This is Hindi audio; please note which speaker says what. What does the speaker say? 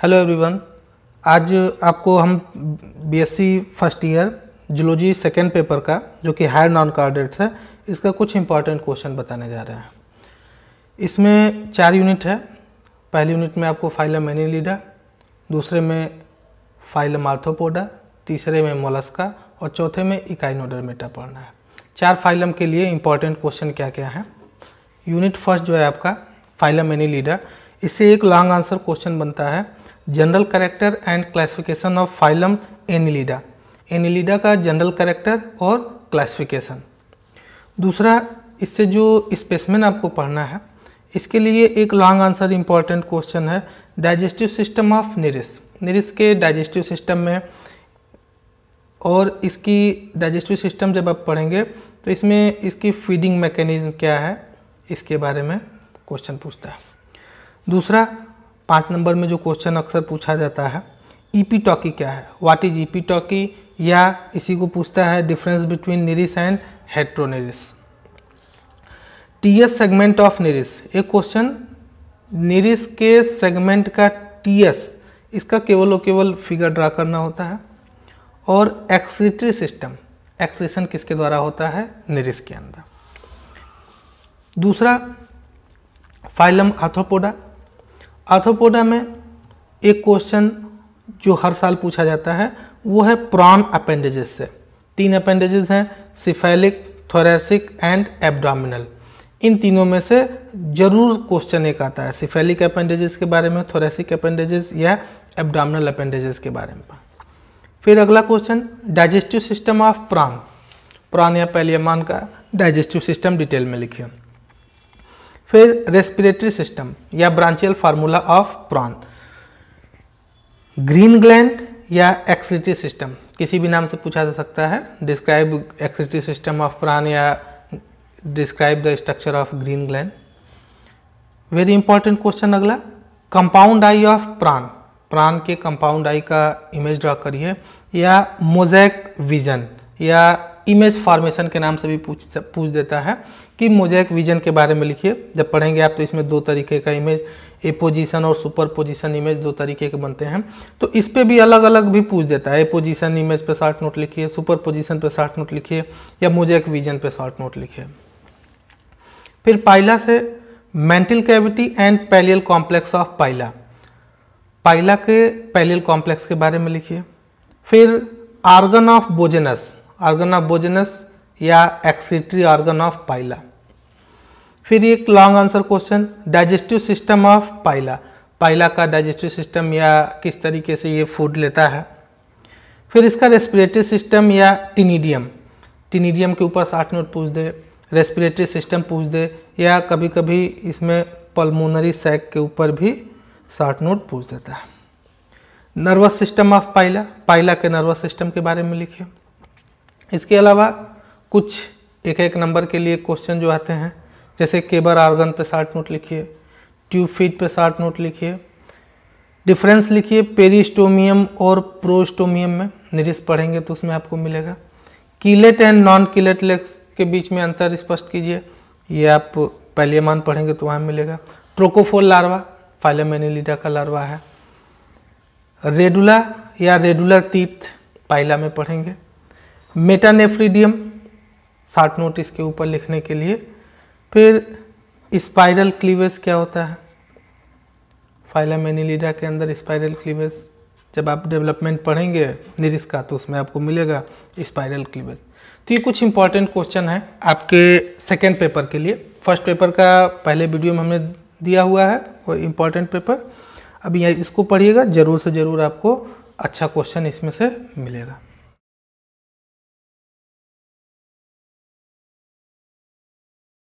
Speaker 1: Hello everyone. आज आपको हम BSc first year zoology second paper का जो कि हायर नॉन कार्डेट्स है, इसका कुछ इंपॉर्टेंट क्वेश्चन बताने जा रहे हैं। इसमें 4 यूनिट है। पहली यूनिट में आपको फाइलम एनिलिडा, दूसरे में फाइलम आर्थ्रोपोडा, तीसरे में मोलस्का और चौथे में इकाइनोडर्मेटा पढ़ना है। 4 फाइलम के लिए इंपॉर्टेंट क्वेश्चन क्या क्या है। यूनिट फर्स्ट जो है आपका फाइलम एनिलिडा, इससे एक लॉन्ग आंसर क्वेश्चन बनता है, general character and classification of phylum Annelida. Annelida का जनरल कैरेक्टर और क्लासिफिकेशन। दूसरा, इससे जो स्पेसिमेन आपको पढ़ना है, इसके लिए एक लॉन्ग आंसर इंपॉर्टेंट क्वेश्चन है, digestive system of Nereis. Nereis के डाइजेस्टिव सिस्टम में और इसकी डाइजेस्टिव सिस्टम जब आप पढ़ेंगे तो इसमें इसकी फीडिंग मैकेनिज्म क्या है, इसके बारे में क्वेश्चन पूछता है। दूसरा, 5 नंबर में जो क्वेश्चन अक्सर पूछा जाता है, ईपीटॉकी क्या है, व्हाट इज ईपीटॉकी, या इसी को पूछता है difference between Nereis and Heteronereis. TS segment of Nereis, एक क्वेश्चन निरिस के सेगमेंट का टीएस, इसका केवल और केवल फिगर ड्रा करना होता है। और एक्सक्रीटरी सिस्टम, एक्सक्रीशन किसके द्वारा होता है, निरिस के अंदर। दूसरा, फाइलम आर्थ्रोपोडा। आर्थ्रोपोडा में एक क्वेश्चन जो हर साल पूछा जाता है वो है प्रॉन अपेंडेजेस से। 3 अपेंडेजेस हैं, सिफेलिक, थोरेसिक एंड एब्डोमिनल। इन तीनों में से जरूर क्वेश्चन एक आता है, सिफेलिक अपेंडेजेस के बारे में, थोरेसिक अपेंडेजेस या एब्डोमिनल अपेंडेजेस के बारे में। फिर अगला question, digestive system of prawn. Prawn या पैलियमान का डाइजेस्टिव सिस्टम डिटेल में लिखिए। फिर रेस्पिरेटरी सिस्टम या branchial formula of prawn. Green gland या एक्सक्रीटरी सिस्टम, किसी भी नाम से पूछा जा सकता है। Describe excretory system of prawn या describe the structure of green gland. Very important question अगला, compound eye of prawn. Prawn के कंपाउंड आई का इमेज ड्रॉ करिए, या मोज़ेक विजन या इमेज फॉर्मेशन के नाम से भी पूछ देता है कि मोज़ेक विजन के बारे में लिखिए। जब पढ़ेंगे आप तो इसमें 2 तरीके का इमेज, एपोजिशन और सुपर पोजिशन इमेज 2 तरीके के बनते हैं, तो इस पे भी अलग अलग भी पूछ देता है। एपोजिशन इमेज पे शॉर्ट नोट लिखिए, सुपर पोजिशन पे शॉर्ट नोट लिखिए, या मोज़ेक विजन पे शॉर्ट नोट लिखिए। फिर पाइला से mantle cavity and pallial complex of Pila. Pila के पैलियल कॉम्प्लेक्स के बारे में लिखिए। फिर organ of Bojanus, organ of Bojanus या एक्सक्रीटरी ऑर्गन ऑफ पाइला। फिर एक long answer question, digestive system of Pila. Pila का डाइजेस्टिव सिस्टम या किस तरीके से ये फूड लेता है। फिर इसका रेस्पिरेटरी सिस्टम या टिनिडियम, टिनिडियम के ऊपर शॉर्ट नोट पूछ दे, रेस्पिरेटरी सिस्टम पूछ दे, या कभी कभी इसमें पल्मोनरी सैक के ऊपर भी शॉर्ट नोट पूछ देता है। Nervous system of Pila, Pila के नर्वस सिस्टम के बारे में लिखिए। इसके अलावा कुछ एक नंबर के लिए क्वेश्चन जो आते हैं, जैसे केबर ऑर्गन पे शॉर्ट नोट लिखिए, ट्यूब फीट पे शॉर्ट नोट लिखिए, डिफरेंस लिखिए पेरिस्टोमियम और प्रोस्टोमियम में, निरिस पढ़ेंगे तो उसमें आपको मिलेगा। Chelate and non chelate legs के बीच में अंतर स्पष्ट कीजिए, ये आप पैलियमान पढ़ेंगे तो वहाँ मिलेगा। ट्रोकोफोल लार्वा फाइलम एनिलिडा का लार्वा है। रेडुला या रेडुलर टीथ पाइला में पढ़ेंगे। मेटानेफ्रिडियम शॉर्ट नोट इसके ऊपर लिखने के लिए। फिर स्पाइरल क्लीवेज क्या होता है, फाइलम एनिलिडा के अंदर स्पाइरल क्लीवेज जब आप डेवलपमेंट पढ़ेंगे निरिस का तो उसमें आपको मिलेगा स्पाइरल क्लीवेज। तो ये कुछ इंपॉर्टेंट क्वेश्चन है आपके सेकेंड पेपर के लिए। फर्स्ट पेपर का पहले वीडियो में हमने दिया हुआ है वो इंपॉर्टेंट पेपर, अभी इसको पढ़िएगा, जरूर से जरूर आपको अच्छा क्वेश्चन इसमें से मिलेगा।